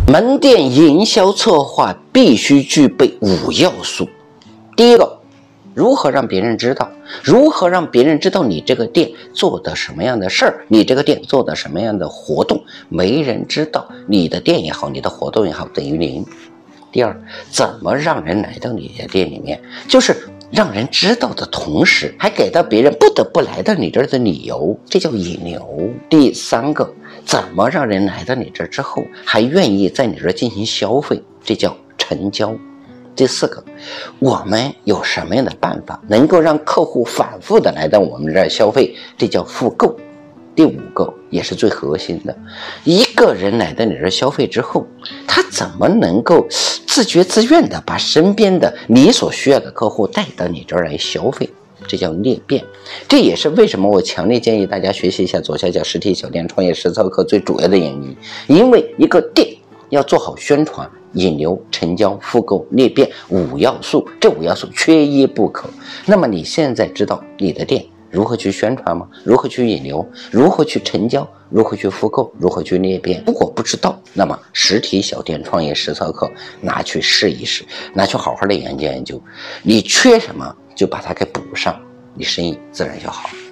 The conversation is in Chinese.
门店营销策划必须具备5要素。第一个，如何让别人知道？如何让别人知道你这个店做的什么样的事儿？你这个店做的什么样的活动？没人知道，你的店也好，你的活动也好，等于零。第二，怎么让人来到你的店里面？就是让人知道的同时，还给到别人不得不来到你这儿的理由，这叫引流。第三个，怎么让人来到你这儿之后，还愿意在你这儿进行消费，这叫成交。第四个，我们有什么样的办法能够让客户反复的来到我们这儿消费，这叫复购。第五个也是最核心的，一个人来到你这儿消费之后，他怎么能够自觉自愿的把身边的你所需要的客户带到你这儿来消费，这叫裂变。这也是为什么我强烈建议大家学习一下左下角实体小店创业实操课最主要的原因。因为一个店要做好宣传、引流、成交、复购、裂变5要素，这5要素缺一不可。那么你现在知道你的店如何去宣传吗？如何去引流？如何去成交？如何去复购？如何去裂变？如果不知道，那么实体小店创业实操课拿去试一试，拿去好好的研究研究，你缺什么就把它给补上，你生意自然就好。